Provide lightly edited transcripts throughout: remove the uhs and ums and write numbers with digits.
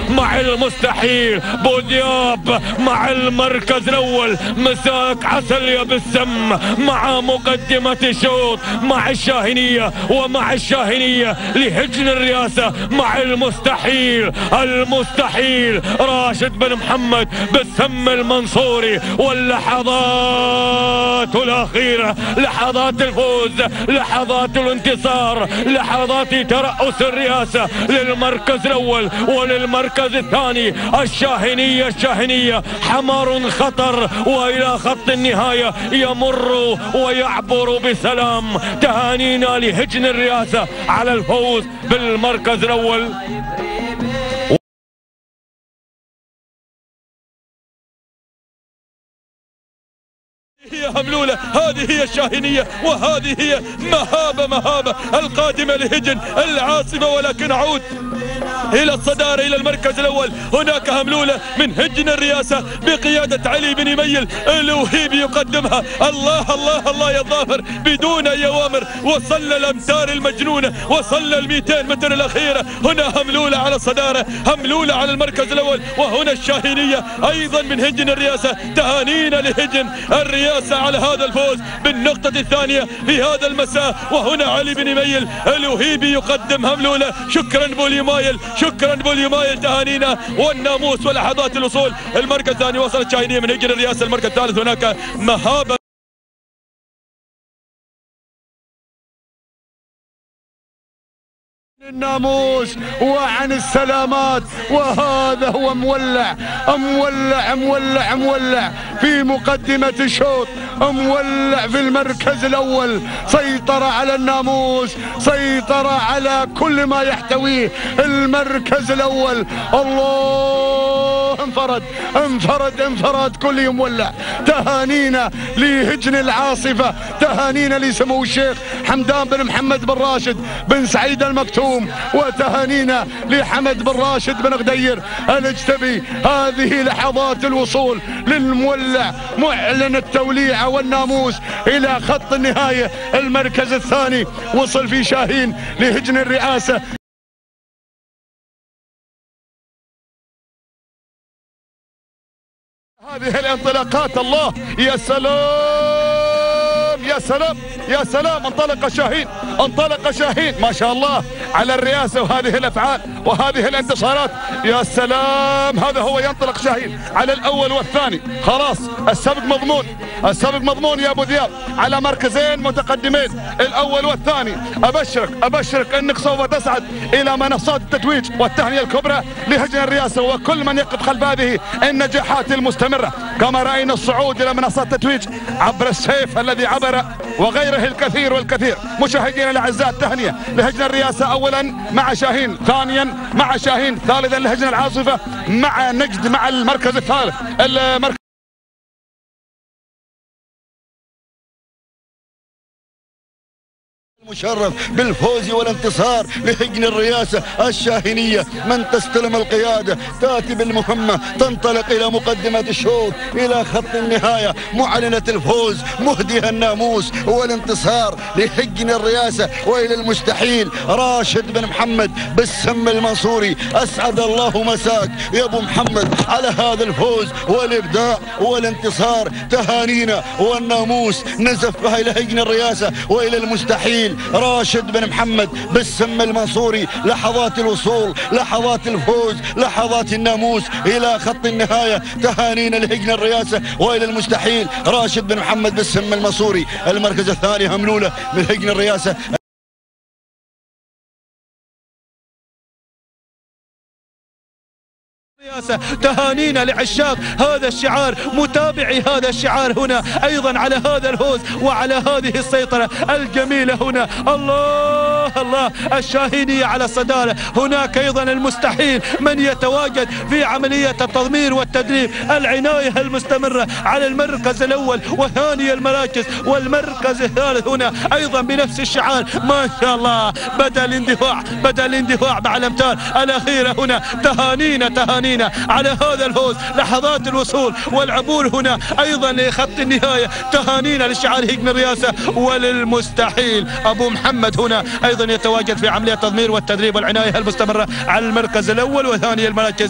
مع المستحيل. بودياب مع المركز الاول. مساك عسل يا بالسم مع مقدمة شوط مع الشاهينية ومع الشاهينية لهجن الرئاسة مع المستحيل. المستحيل راشد بن محمد بالسم المنصوري. واللحظات الأخيرة، لحظات الفوز، لحظات الانتصار، لحظات ترأس الرئاسة للمركز الأول وللمركز الثاني. الشاهينية حمار خطر وإلى خط النهاية يمر ويعبر بسلام. تهانينا لهجن الرئاسة على الفوز بالمركز الأول. هي هملولة، هذه هي الشاهينية، وهذه هي مهابة القادمة لهجن العاصمة. ولكن أعود إلى الصدارة، إلى المركز الأول. هناك هملولة من هجن الرئاسة بقيادة علي بن يميل. الوهيبي يقدمها. الله الله الله يا ظافر بدون أي أوامر. وصل الأمتار المجنونة، وصل 200 متر الأخيرة. هنا هملولة على الصدارة، هملولة على المركز الأول. وهنا الشاهينية أيضا من هجن الرئاسة. تهانينا لهجن الرئاسة على هذا الفوز بالنقطة الثانية في هذا المساء. وهنا علي بن يميل. الوهيبي يقدم هملولة. شكرا بوليمايل، شكرا بوليمايل. تهانينا والناموس ولحظات الوصول. المركز الثاني وصلت شاهينية من هجن الرئاسة. المركز الثالث هناك مهابة الناموس وعن السلامات. وهذا هو مولع في مقدمة الشوط، مولع في المركز الأول. سيطر على الناموس، سيطر على كل ما يحتويه المركز الأول. الله، انفرد كل يمولع. تهانينا لهجن العاصفة، تهانينا لسمو الشيخ حمدان بن محمد بن راشد بن سعيد المكتوم، وتهانينا لحمد بن راشد بن غدير الاجتبي. هذه لحظات الوصول للمولع، معلن التوليعة والناموس إلى خط النهاية. المركز الثاني وصل في شاهين لهجن الرئاسة. هذه الانطلاقات، الله يا سلام يا سلام يا سلام. انطلق شاهين ما شاء الله على الرئاسة. وهذه الأفعال وهذه الانتصارات يا سلام. هذا هو ينطلق شاهين على الأول والثاني. خلاص السبق مضمون يا أبو ذياب على مركزين متقدمين، الأول والثاني. أبشرك أنك سوف تصعد إلى منصات التتويج والتهنئة الكبرى لهجن الرئاسة وكل من يقف خلف هذه النجاحات المستمرة. كما رأينا الصعود إلى منصات التتويج عبر السيف الذي عبر وغيره الكثير والكثير. مشاهدينا الأعزاء، التهنئة لهجن الرئاسة أولا مع شاهين، ثانيا مع شاهين، ثالثا لهجن العاصفة مع نجد مع المركز الثالث. مشرف بالفوز والانتصار لهجن الرئاسة. الشاهينية من تستلم القيادة تأتي بالمهمة، تنطلق إلى مقدمة الشوط إلى خط النهاية معلنة الفوز مهديها الناموس والانتصار لهجن الرئاسة. وإلى المستحيل راشد بن محمد بالسم المنصوري. أسعد الله مساك يا أبو محمد على هذا الفوز والإبداع والانتصار. تهانينا والناموس نزف بها إلى هجن الرئاسة. وإلى المستحيل راشد بن محمد بالسم المنصوري. لحظات الوصول، لحظات الفوز، لحظات الناموس إلى خط النهاية. تهانينا لهجن الرئاسة. وإلى المستحيل راشد بن محمد بالسم المنصوري. المركز الثاني هملولة من هجن الرئاسة. تهانينا لعشاق هذا الشعار، متابعي هذا الشعار هنا أيضا على هذا الفوز وعلى هذه السيطرة الجميلة هنا. الله الشاهينية على الصدارة. هناك أيضا المستحيل من يتواجد في عملية التضمير والتدريب، العناية المستمرة على المركز الأول وثاني المراكز والمركز الثالث هنا أيضا بنفس الشعار. ما شاء الله بدأ الاندفاع مع الأمتار الأخيرة هنا. تهانينا على هذا الفوز. لحظات الوصول والعبور هنا أيضا لخط النهاية. تهانينا لشعار هجن الرئاسة وللمستحيل أبو محمد هنا أيضا أيضا يتواجد في عملية التضمير والتدريب والعناية المستمرة على المركز الأول وثاني المراكز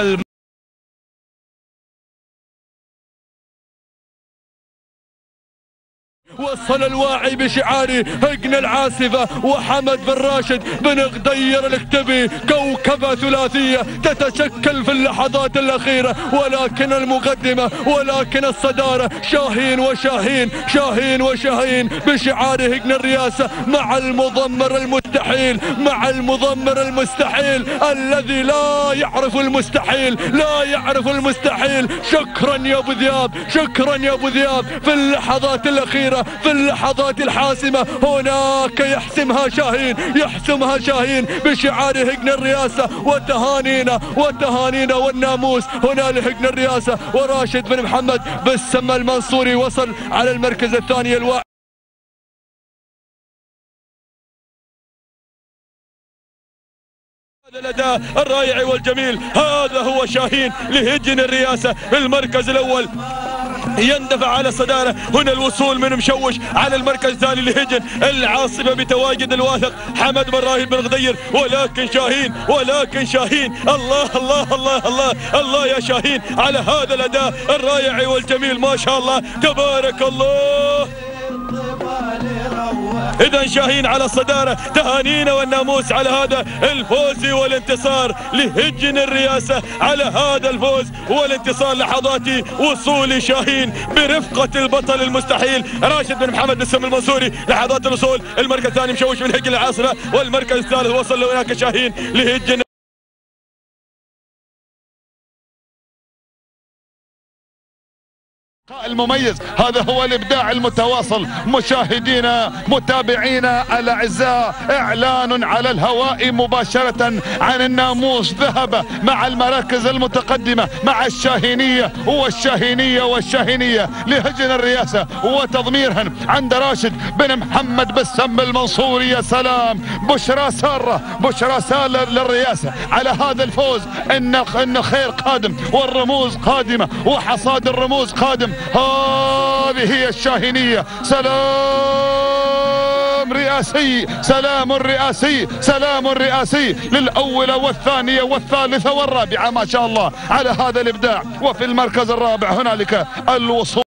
وصل الواعي بشعاره هجن العاصفة وحمد بن راشد بن غدير الكتبي، كوكبة ثلاثية تتشكل في اللحظات الأخيرة، ولكن المقدمة ولكن الصدارة شاهين وشاهين، شاهين وشاهين بشعار هجن الرئاسة مع المضمر المستحيل، مع المضمر المستحيل الذي لا يعرف المستحيل، لا يعرف المستحيل. شكرا يا أبو ذياب، شكرا يا أبو ذياب. في اللحظات الأخيرة، في اللحظات الحاسمة هناك يحسمها شاهين، يحسمها شاهين بشعار هجن الرئاسة. وتهانينا وتهانينا والناموس هنا لهجن الرئاسة. وراشد بن محمد بالسمة المنصوري وصل على المركز الثاني الواعي. هذا الأداء الرائع والجميل، هذا هو شاهين لهجن الرئاسة. المركز الأول يندفع على الصدارة، هنا الوصول من مشوش على المركز الثاني لهجن العاصمة بتواجد الواثق حمد بن راهب بن غدير، ولكن شاهين، ولكن شاهين. الله الله الله الله الله يا شاهين على هذا الأداء الرائع والجميل، ما شاء الله تبارك الله. إذا شاهين على الصدارة، تهانينا والناموس على هذا الفوز والانتصار لهجن الرئاسة، على هذا الفوز والانتصار. لحظات وصول شاهين برفقة البطل المستحيل راشد بن محمد بالسم المنصوري، لحظات الوصول. المركز الثاني مشوش من هجن العاصفة، والمركز الثالث وصل لهناك شاهين لهجن المميز. هذا هو الإبداع المتواصل. مشاهدينا متابعينا الأعزاء، إعلان على الهواء مباشرة عن الناموس ذهب مع المراكز المتقدمة مع الشاهينية والشاهينية والشاهينية لهجن الرئاسة، وتضميرها عند راشد بن محمد بالسم المنصوري. يا سلام، بشرى سارة، بشرى سارة للرئاسة على هذا الفوز. إن الخير قادم والرموز قادمة وحصاد الرموز قادم. هذه هي الشاهينية. سلام رئاسي، سلام رئاسي، سلام رئاسي للأولى والثانية والثالثة والرابعة، ما شاء الله على هذا الإبداع. وفي المركز الرابع هنالك الوصول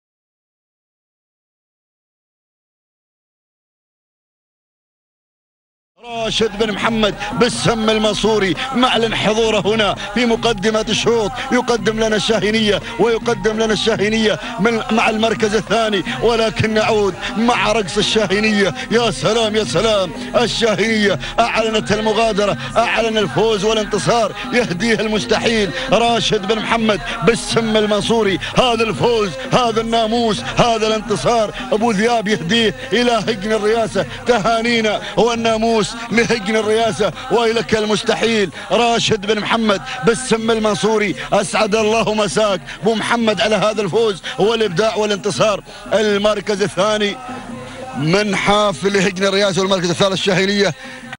راشد بن محمد بالسم المنصوري معلن حضوره هنا في مقدمة الشوط، يقدم لنا الشاهينية ويقدم لنا الشاهينية مع المركز الثاني. ولكن نعود مع رقص الشاهينية. يا سلام يا سلام، الشاهينية أعلنت المغادرة، أعلن الفوز والانتصار، يهديه المستحيل راشد بن محمد بالسم المنصوري. هذا الفوز، هذا الناموس، هذا الانتصار أبو ذياب يهديه إلى هجن الرئاسة. تهانينا والناموس لهجن الرئاسة وإلك المستحيل راشد بن محمد بالسم المنصوري. أسعد الله مساك أبو محمد على هذا الفوز والإبداع والانتصار. المركز الثاني من حافل هجن الرئاسة، والمركز الثالث الشاهينية.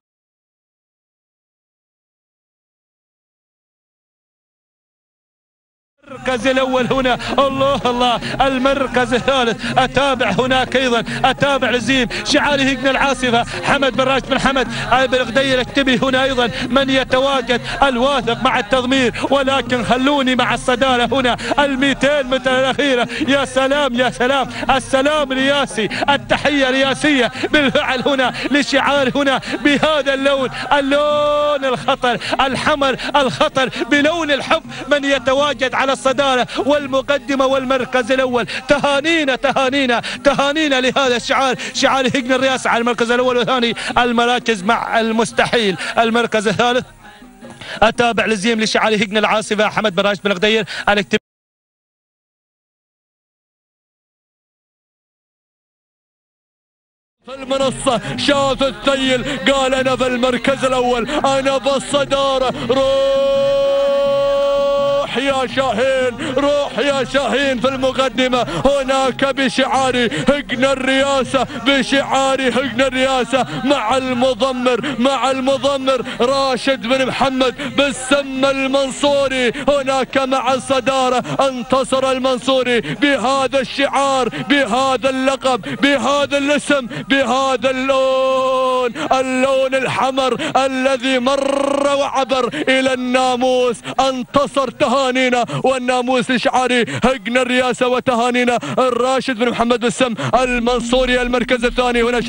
المركز الأول هنا، الله الله. المركز الثالث أتابع هناك أيضا، أتابع لزيم شعار هجن العاصفة حمد بن راشد بن حمد بن غدير الكتبي. هنا أيضا من يتواجد الواثق مع التضمير، ولكن خلوني مع الصدارة هنا 200 متر الأخيرة. يا سلام يا سلام، السلام رياسي، التحية رياسية بالفعل هنا لشعار هنا بهذا اللون، اللون الخطر الحمر الخطر بلون الحب. من يتواجد على الصدارة والمقدمة والمركز الأول. تهانينا تهانينا تهانينا لهذا الشعار، شعار هجن الرئاسة على المركز الأول والثاني. المراكز مع المستحيل. المركز الثالث أتابع لزيم لشعار هجن العاصفة حمد بن راشد بن غدير الكتبي. في المنصة شاف الثيل قال أنا بالمركز الأول، أنا بالصدارة. روح روح يا شاهين، روح يا شاهين في المقدمة هناك بشعار هجن الرياسة، بشعار هجن الرياسة مع المضمر راشد بن محمد بالسم المنصوري، هناك مع الصدارة انتصر المنصوري بهذا الشعار، بهذا اللقب، بهذا الاسم، بهذا اللون الحمر الذي مر وعبر إلى الناموس. انتصر تهانينا والناموس لشعار هجن الرياسة، وتهانينا الراشد بن محمد بالسم المنصوري المركز الثاني. هنا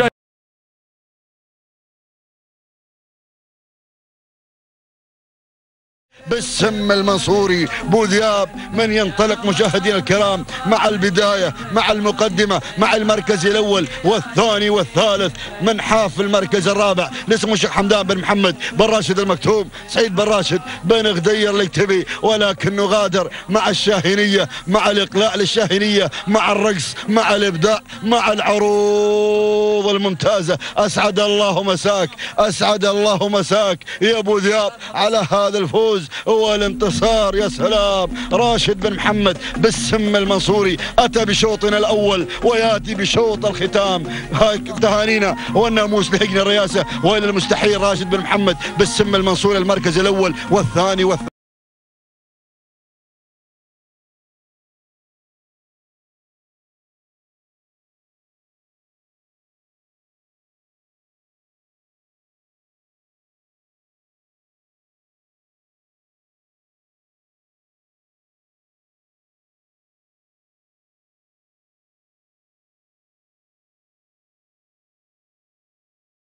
بالسم المنصوري بوذياب من ينطلق مشاهدينا الكرام مع البداية، مع المقدمة، مع المركز الأول والثاني والثالث، من حاف المركز الرابع لاسمه الشيخ حمدان بن محمد بن راشد المكتوم، سعيد بن راشد بن غدير الكتبي، ولكنه غادر مع الشاهينية، مع الإقلاع للشاهينية، مع الرقص، مع الإبداع، مع العروض الممتازة. أسعد الله مساك، أسعد الله مساك يا بوذياب على هذا الفوز والانتصار. يا سلام، راشد بن محمد بالسم المنصوري أتى بشوطنا الأول ويأتي بشوط الختام. تهانينا والناموس لهجن الرئاسة، وإلى المستحيل راشد بن محمد بالسم المنصوري المركز الأول والثاني والثالث.